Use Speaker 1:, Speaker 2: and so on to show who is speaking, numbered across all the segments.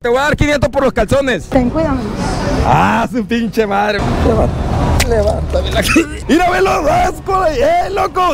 Speaker 1: Te voy a dar 500 por los calzones.
Speaker 2: Ten cuidado.
Speaker 1: Ah, su pinche madre. Levántame la... ¡Mira, ve los ascos! Loco!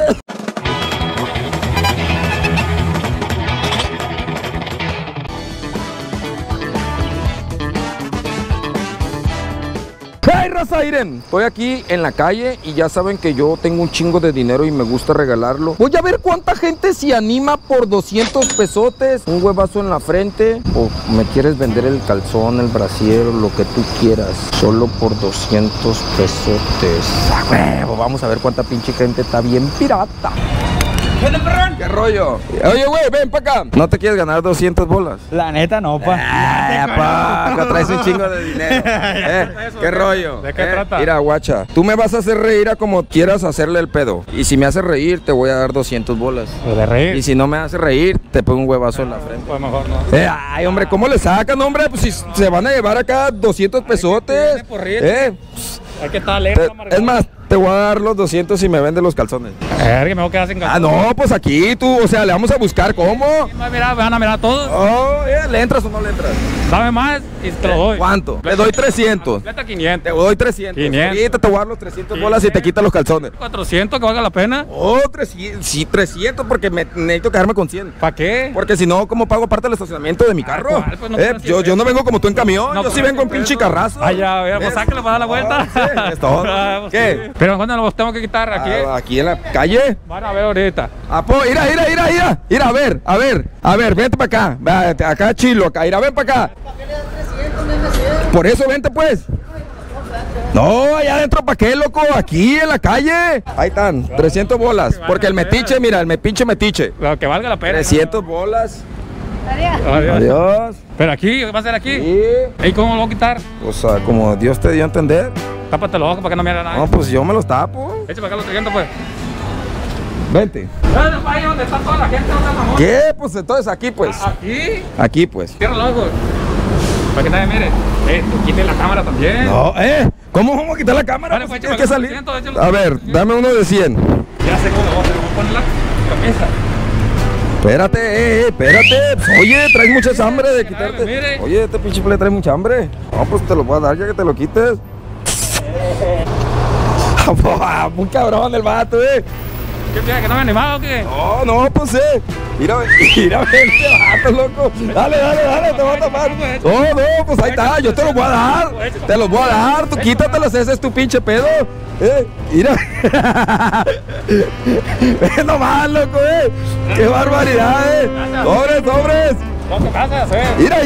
Speaker 1: ¡Hey, raza! Miren, estoy aquí en la calle y ya saben que yo tengo un chingo de dinero y me gusta regalarlo. Voy a ver cuánta gente se anima por 200 pesotes. Un huevazo en la frente. O me quieres vender el calzón, el brasier, lo que tú quieras. Solo por 200 pesotes. ¡A huevo! Vamos a ver cuánta pinche gente está bien pirata. ¿Qué rollo? Oye, güey, ven para acá. ¿No te quieres ganar 200 bolas?
Speaker 3: La neta no, pa.
Speaker 1: Acá traes un chingo de dinero. ¿Qué rollo?
Speaker 3: ¿De qué trata?
Speaker 1: Mira, guacha, tú me vas a hacer reír a como quieras hacerle el pedo. Y si me haces reír, te voy a dar 200 bolas.
Speaker 3: ¿De reír?
Speaker 1: Y si no me haces reír, te pongo un huevazo en la frente.
Speaker 3: Pues mejor no.
Speaker 1: Ay, hombre, ¿cómo le sacan, hombre? Pues si se van a llevar acá 200 pesotes.
Speaker 3: Hay que estar alegre,
Speaker 1: Es más, te voy a dar los 200 si me vendes los calzones.
Speaker 3: Que me voy a quedar sin calzones.
Speaker 1: Ah, no, pues aquí tú, o sea, le vamos a buscar cómo.
Speaker 3: Mira, van a mirar todos.
Speaker 1: Oh, ¿le entras o no le entras?
Speaker 3: Dame más y te lo doy.
Speaker 1: ¿Cuánto? Le doy 300.
Speaker 3: Completa 500.
Speaker 1: Te doy 300.
Speaker 3: 500.
Speaker 1: Ahorita te voy a dar los 300 bolas y te quitas los calzones.
Speaker 3: 400, que valga la pena.
Speaker 1: Oh, 300. Sí, 300 porque necesito quedarme con 100.
Speaker 3: ¿Para qué?
Speaker 1: Porque si no, ¿cómo pago parte del estacionamiento de mi carro?
Speaker 3: ¿cuál? Pues no te
Speaker 1: yo no vengo como tú en camión.
Speaker 3: No,
Speaker 1: yo sí vengo en pinche carrazo.
Speaker 3: Ah, ya, pues sácale para dar la vuelta.
Speaker 1: Sí, es todo. ¿Qué?
Speaker 3: Pero ¿cuándo los tengo que quitar? Aquí.
Speaker 1: Aquí en la calle.
Speaker 3: Van a ver ahorita.
Speaker 1: Mira, a ver, vente para acá. Acá chilo, acá, ven para acá. Por eso vente pues. No, allá adentro, ¿para qué, loco? Aquí en la calle. Ahí están, 300 bolas. Porque el metiche, mira, el pinche metiche.
Speaker 3: Lo que valga la pena.
Speaker 1: 300 bolas.
Speaker 2: Adiós.
Speaker 1: Adiós.
Speaker 3: Pero aquí, ¿qué va a ser aquí?
Speaker 1: Sí.
Speaker 3: ¿Y cómo lo voy a quitar?
Speaker 1: O sea, como Dios te dio a entender.
Speaker 3: Tápate los ojos para que no me haga nada.
Speaker 1: No, pues yo me los tapo.
Speaker 3: Echa para acá los 300, pues.
Speaker 1: Vente.
Speaker 3: Ahí donde está toda la gente, ¿dónde mamón?
Speaker 1: ¿Qué? Pues entonces aquí, pues.
Speaker 3: Aquí.
Speaker 1: Aquí, pues.
Speaker 3: Cierra los ojos. Para que nadie mire. Tú quite la cámara también.
Speaker 1: No, ¿cómo vamos a quitar la cámara?
Speaker 3: Vale, pues,
Speaker 1: Tienes que salir.
Speaker 3: 800, échalo.
Speaker 1: A ver, dame uno de 100.
Speaker 3: Ya sé cómo lo voy a hacer. Voy a poner la camisa.
Speaker 1: Espérate. Pues, oye, traes mucha hambre de quitarte.
Speaker 3: Mire.
Speaker 1: Oye, este pinche play trae mucha hambre. No, pues te lo voy a dar ya que te lo quites. Muy cabrón el vato,
Speaker 3: ¿Qué tienes? ¿Que no me he animado o qué?
Speaker 1: No, pues mira este vato, loco. Dale, te voy a tapar. No, pues ahí está, yo te los voy a dar. Te los voy a dar, tú quítatelos, ese es tu pinche pedo. Mira. Ve nomás, loco, qué barbaridad, Sobres.
Speaker 3: ¿Cuánto vas a hacer?
Speaker 1: Mira.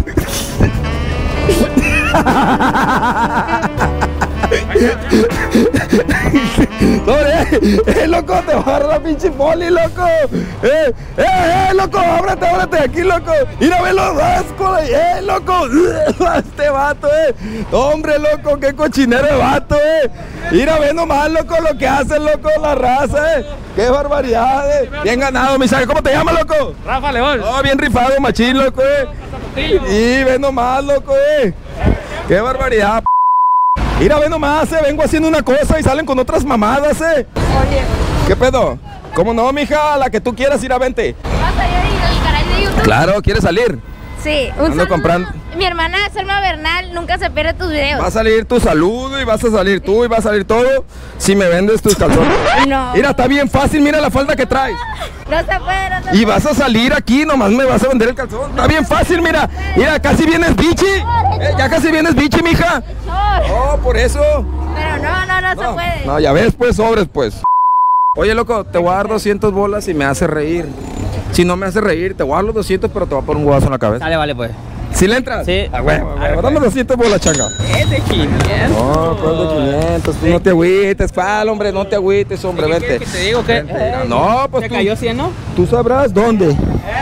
Speaker 1: Loco, te va a agarrar la pinche poli, loco. Loco, ábrete aquí, loco. Mira, ve los ascos, loco. Este vato, hombre, loco, qué cochinero de vato, Mira, ve nomás, loco, lo que hace, loco, la raza, Qué barbaridad, Bien ganado, mi sabe. ¿Cómo te llamas, loco?
Speaker 3: Rafa León.
Speaker 1: Oh, bien rifado, machín, loco, Y ve nomás, loco, Qué barbaridad. Mira, ve nomás, vengo haciendo una cosa y salen con otras mamadas,
Speaker 2: Oye.
Speaker 1: ¿Qué pedo? ¿Cómo no, mija? La que tú quieras, ir a vente.
Speaker 2: ¿Vas a ir al canal de YouTube?
Speaker 1: Claro, ¿quieres salir?
Speaker 2: Sí,
Speaker 1: Ando comprando.
Speaker 2: Mi hermana Selma Bernal nunca se pierde tus videos.
Speaker 1: Va a salir tu saludo y vas a salir tú y va a salir todo si me vendes tus calzones.
Speaker 2: No.
Speaker 1: Mira, está bien fácil, mira la falda que traes.
Speaker 2: No se puede,
Speaker 1: Y vas a salir aquí, nomás me vas a vender el calzón. Está bien fácil, mira. Mira, casi vienes bichi. Ya casi vienes bichi, mija. Oh, por eso.
Speaker 2: Pero no se puede.
Speaker 1: No, ya ves, pues, sobres, pues. Oye, loco, te voy a dar 200 bolas y me hace reír. Si no me hace reír, te voy a dar los 200, pero te voy a poner un huevazo en la cabeza.
Speaker 3: Dale, vale, pues.
Speaker 1: ¿Sí le entras?
Speaker 3: Sí.
Speaker 1: Dame 200 bolas, changa.
Speaker 3: Es de 500.
Speaker 1: No, ¿cuál de 500? Tú no te agüites, ¿cuál, hombre? No te agüites, hombre, vente.
Speaker 3: ¿Qué te digo? ¿Qué?
Speaker 1: No, pues
Speaker 3: ¿Te
Speaker 1: tú,
Speaker 3: cayó 100, no?
Speaker 1: tú sabrás dónde.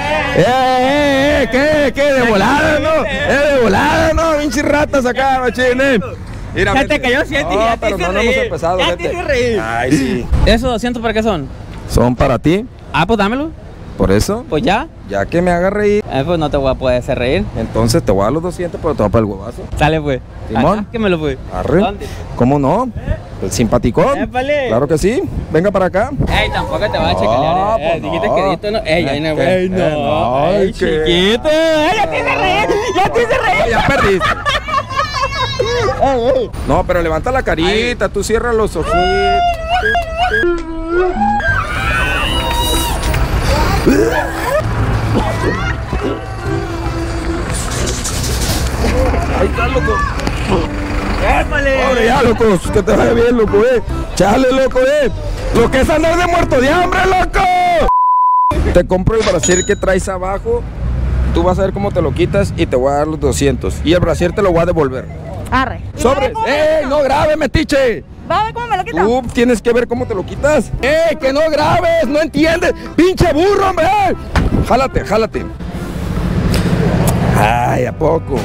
Speaker 1: ¿Qué? De volada, ¿no? De volada, ¿no? Pinches ratas acá, machín, Mira,
Speaker 3: Ya te cayó 100 y ya te
Speaker 1: pero
Speaker 3: hice
Speaker 1: no hemos
Speaker 3: reír.
Speaker 1: empezado,
Speaker 3: Ya
Speaker 1: vete.
Speaker 3: te hice reír.
Speaker 1: Ay, sí.
Speaker 3: ¿Esos 200 para qué son?
Speaker 1: Son para ti,
Speaker 3: Ah, pues dámelo.
Speaker 1: por eso,
Speaker 3: Pues ya.
Speaker 1: ya que me haga reír,
Speaker 3: Pues no te voy a poder hacer reír.
Speaker 1: entonces te voy a dar los 200, pero te voy a poner el huevazo.
Speaker 3: Sale, pues.
Speaker 1: Simón.
Speaker 3: Que me lo fue.
Speaker 1: Arre.
Speaker 3: ¿Dónde?
Speaker 1: ¿Cómo no? Simpaticón.
Speaker 4: Épale.
Speaker 1: Claro que sí. Venga para acá.
Speaker 4: Ey, tampoco te vas a chacalear.
Speaker 1: pues
Speaker 4: Dijiste
Speaker 1: no.
Speaker 4: que dito no. Ey, no, güey.
Speaker 1: no.
Speaker 4: Ey,
Speaker 1: Ay, qué-
Speaker 4: chiquito. Ey, ya te hice reír. Ya te hice reír.
Speaker 1: Ya perdiste. No, pero levanta la carita, tú cierra los ojitos. Ahí está, loco.
Speaker 4: Épale.
Speaker 1: Pobre ya, loco, que te vaya bien, loco, Chale, loco, Lo que es andar de muerto de hambre, loco. Te compro el brasier que traes abajo. Tú vas a ver cómo te lo quitas y te voy a dar los 200. Y el brasier te lo voy a devolver.
Speaker 2: Arre.
Speaker 1: ¡Sobres! ¡Ey, no grabes, metiche!
Speaker 2: ¿Va a ver cómo me lo quito?
Speaker 1: Tú tienes que ver cómo te lo quitas. ¡Ey, que no grabes! ¡No entiendes! ¡Pinche burro, hombre! Jálate, jálate. Ay, ¿a poco?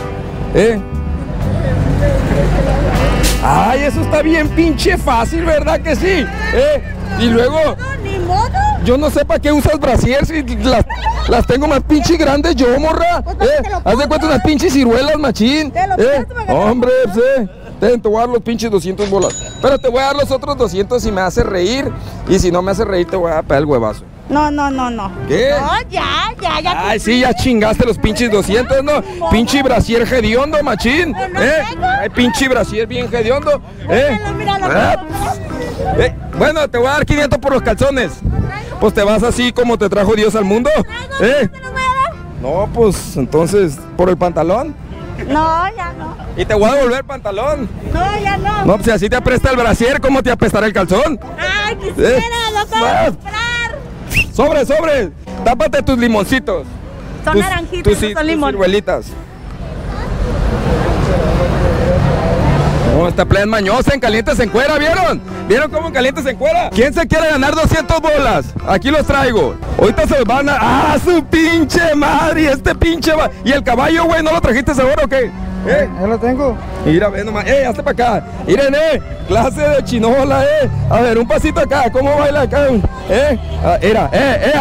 Speaker 1: Ay, eso está bien pinche fácil, ¿verdad que sí? Y luego,
Speaker 2: Ni modo.
Speaker 1: yo no sé para qué usas brasier si las tengo más pinche grandes yo, morra. Haz de cuenta unas pinches ciruelas, machín.
Speaker 2: Te lo presto para que te lo
Speaker 1: Hombre, te voy a dar los pinches 200 bolas. Pero te voy a dar los otros 200 si me hace reír. Y si no me hace reír, te voy a pegar el huevazo.
Speaker 2: No.
Speaker 1: ¿Qué?
Speaker 2: No, ya.
Speaker 1: Ay, sí, ya chingaste los pinches 200, ¿no? Pinche brasier hediondo, machín. Ay, pinche brasier bien hediondo.
Speaker 2: Míralo.
Speaker 1: Bueno, te voy a dar 500 por los calzones. Pues te vas así como te trajo Dios al mundo. No, pues entonces, ¿por el pantalón?
Speaker 2: No, ya no.
Speaker 1: Y te voy a devolver el pantalón.
Speaker 2: No, ya no.
Speaker 1: No, pues si así te apresta el brasier, ¿cómo te apestará el calzón?
Speaker 2: Ay, quisiera, loco,
Speaker 1: Ah.
Speaker 2: comprar.
Speaker 1: Sobre. Tápate tus limoncitos.
Speaker 2: Son naranjitas, no son limón.
Speaker 1: Ciruelitas. No, esta playa es mañosa, en caliente se encuera, ¿vieron? ¿Vieron cómo en caliente se encuera? ¿Quién se quiere ganar 200 bolas? Aquí los traigo. Ahorita se van a... ¡Ah, su pinche madre! Este pinche... ¿Y el caballo, güey? ¿No lo trajiste seguro o qué?
Speaker 5: Ya lo tengo.
Speaker 1: Mira, ve nomás. Hazte para acá. Miren, clase de chinola, A ver, un pasito acá. ¿Cómo baila acá? Mira,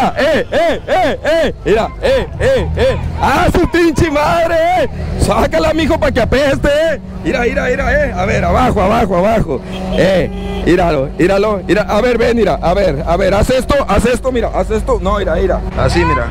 Speaker 1: Mira, ¡Ah, su pinche madre, Sácala, mijo, para que apeste, Mira, A ver, abajo. Míralo. Mira, a ver, ven, mira. A ver, haz esto, mira, haz esto. No, mira. Así, mira.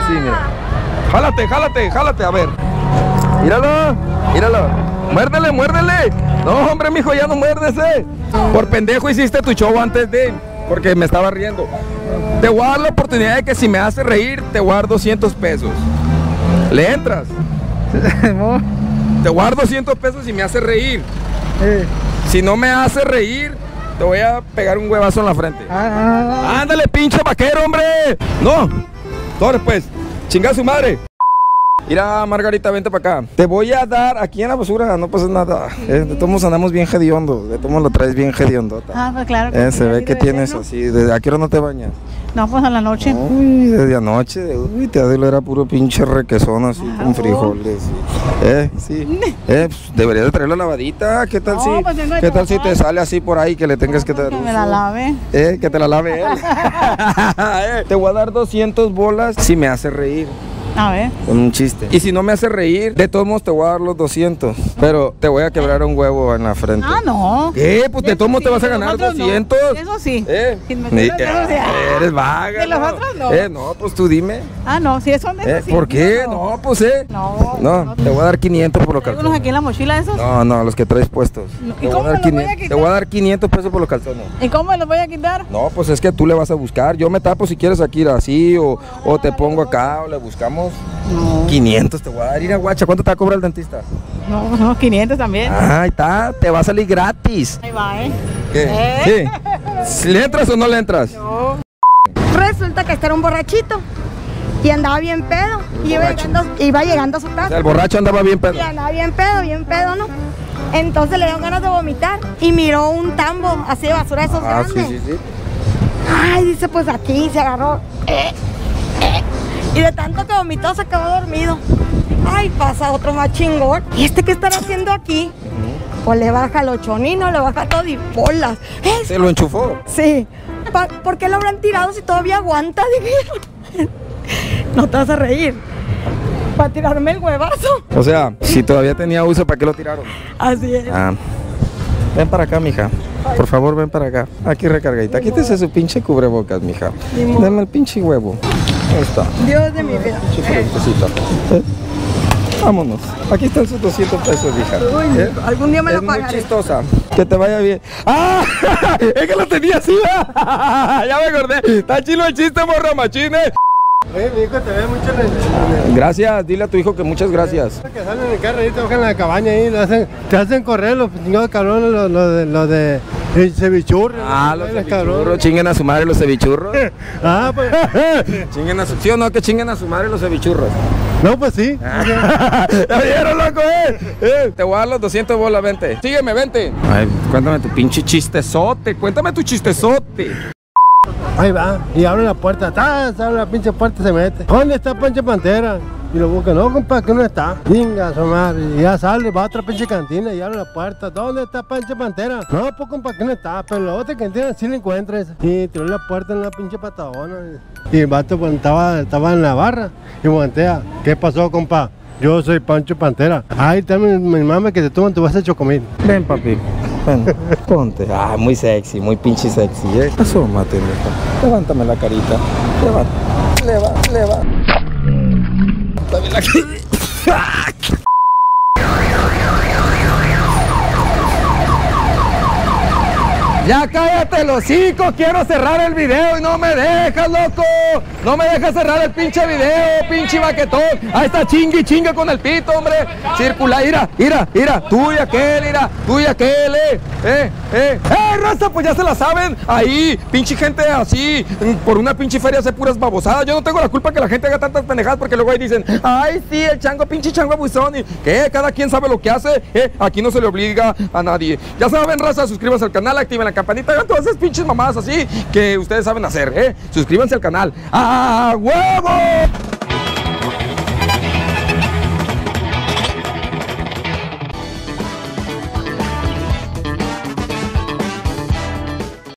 Speaker 1: Jálate, a ver. Míralo. Muérdele. No, hombre, mijo, ya no muérdese. Por pendejo hiciste tu show antes de... Porque me estaba riendo. Te voy a dar la oportunidad de que si me hace reír, te voy a dar 200 pesos. ¿Le entras? Te voy a dar 200 pesos si me hace reír. Si no me hace reír, te voy a pegar un huevazo en la frente. Ándale, pinche vaquero, hombre. No. Sobre, pues. Chinga su madre. Mira, Margarita, vente para acá. Te voy a dar aquí en la basura, no pasa nada. De todos modos andamos bien hediondos. De todos modos lo traes bien hediondota.
Speaker 2: Ah, pues claro. Que
Speaker 1: Se ve que tienes así. ¿Desde a qué hora no te bañas?
Speaker 2: No, pues a la noche.
Speaker 1: Uy, desde anoche. Uy, te era puro pinche requesón así con frijoles. Sí. Pues, deberías de traer la lavadita. ¿Qué tal
Speaker 2: No, pues tengo de
Speaker 1: ¿qué tal si
Speaker 2: trabajar.
Speaker 1: te sale así por ahí que le tengas que dar
Speaker 2: Que
Speaker 1: uso?
Speaker 2: me la lave.
Speaker 1: Que te la lave él. Te voy a dar 200 bolas si me hace reír.
Speaker 2: A ver.
Speaker 1: Con un chiste. Y si no me hace reír, de todos modos te voy a dar los 200. Pero te voy a quebrar un huevo en la frente.
Speaker 2: Ah, no.
Speaker 1: ¿Qué? Pues de todos modos te vas a
Speaker 2: de los
Speaker 1: ganar
Speaker 2: otros no.
Speaker 1: 200.
Speaker 2: Eso sí. Sin
Speaker 1: Ni-
Speaker 2: meterme en pedos,
Speaker 1: Eres vaga.
Speaker 2: De los
Speaker 1: ¿no?
Speaker 2: otros no.
Speaker 1: No, pues tú dime.
Speaker 2: Ah, no, si son de esos sí.
Speaker 1: ¿Por qué? No, pues No, te voy a dar 500 por los
Speaker 2: ¿Hay unos
Speaker 1: calzones.
Speaker 2: aquí en la mochila esos?
Speaker 1: No, los que traes puestos.
Speaker 2: No,
Speaker 1: Te
Speaker 2: ¿y
Speaker 1: voy a
Speaker 2: cómo
Speaker 1: dar
Speaker 2: me los voy a
Speaker 1: 500
Speaker 2: quitar?
Speaker 1: Te voy a dar 500 pesos por los calzones.
Speaker 2: ¿Y cómo me los voy a quitar?
Speaker 1: No, pues es que tú le vas a buscar. Yo me tapo si quieres aquí así o te pongo acá o le buscamos.
Speaker 2: No.
Speaker 1: 500 te voy a dar. Ir a guacha, ¿cuánto te va a cobrar el dentista?
Speaker 2: No, 500 también.
Speaker 1: Ahí está, te va a salir gratis.
Speaker 2: Ahí va,
Speaker 1: ¿Qué? Sí. ¿Le entras o no le entras?
Speaker 6: Resulta que este era un borrachito y andaba bien pedo. Y iba llegando a su
Speaker 1: O
Speaker 6: casa
Speaker 1: sea, el borracho andaba bien pedo.
Speaker 6: y andaba bien pedo, ¿no? Entonces le dio ganas de vomitar y miró un tambo así de basura de esos grandes.
Speaker 1: Sí.
Speaker 6: Ay, dice, pues aquí se agarró. Y de tanto que vomitó se quedó dormido. Ay, pasa otro más chingón. ¿Y este qué estará haciendo aquí? Pues le baja los choninos, le baja todo y bolas.
Speaker 1: ¿Se lo enchufó?
Speaker 6: Sí. ¿Por qué lo habrán tirado si todavía aguanta? Dijeron. No te vas a reír. Para tirarme el huevazo.
Speaker 1: O sea, si todavía tenía uso, ¿para qué lo tiraron?
Speaker 6: Así es.
Speaker 1: Ven para acá, mija. Por favor, ven para acá. Aquí recargadita. Quítese su pinche cubrebocas, mija. Dame el pinche huevo. Ahí está.
Speaker 6: Dios de mi vida.
Speaker 1: Pinche frentecita. Vámonos. Aquí están sus 200 pesos, hija.
Speaker 6: Uy, algún día me lo
Speaker 1: Es muy
Speaker 6: pagaré.
Speaker 1: chistosa. Que te vaya bien. ¡Ah! Es que lo tenía así, ¿verdad? Ya me acordé. Está chilo el chiste, morra machine.
Speaker 5: Mi hijo te ve mucho
Speaker 1: Gracias. Dile a tu hijo que muchas gracias.
Speaker 5: que salen en el carro y te bajan en la cabaña ahí, te hacen correr los chingados cabrones, lo de el cevichurro.
Speaker 1: Los cevichurros. Chinguen a su madre los cevichurros.
Speaker 5: Ah, pues.
Speaker 1: Chinguen a su... ¿Sí o no? Que chinguen a su madre los cevichurros.
Speaker 5: No, pues sí.
Speaker 1: ¿Ya vieron, loco, Te voy a dar los 200 bolas, vente. Sígueme, vente. Ay, cuéntame tu pinche chistezote. Cuéntame tu chistezote.
Speaker 5: Ahí va, y abre la puerta, se abre la pinche puerta y se mete. ¿Dónde está Pancho Pantera? Y lo busca, no, compa, que no está. Venga, su madre, y ya sale, va a otra pinche cantina y abre la puerta. ¿Dónde está Pancho Pantera? No, pues, compa, que no está, pero la otra cantina sí la encuentras. Y tiró la puerta en la pinche patagona. Y el vato pues, estaba en la barra y voltea. ¿Qué pasó, compa? Yo soy Pancho Pantera. Ahí está mi mamá que te toman tu vas a chocomil.
Speaker 1: Ven, papi. Ven, ponte. Ah, muy sexy, muy pinche sexy, Asómate, mija. Levántame la carita. Levanta. También la carita. Ya cállate el hocico, quiero cerrar el video y no me dejas, loco. No me dejas cerrar el pinche video, pinche baquetón. Ahí está chingue con el pito, hombre. Circula, mira. Tú y aquel, raza, pues ya se la saben. Ahí, pinche gente así, por una pinche feria hace puras babosadas. Yo no tengo la culpa que la gente haga tantas pendejadas porque luego ahí dicen, ay, sí, el pinche chango abusón. Y que cada quien sabe lo que hace. Aquí no se le obliga a nadie. Ya saben, raza, suscríbanse al canal, activen la campanita, hagan todas esas pinches mamadas así que ustedes saben hacer, Suscríbanse al canal. ¡A huevo!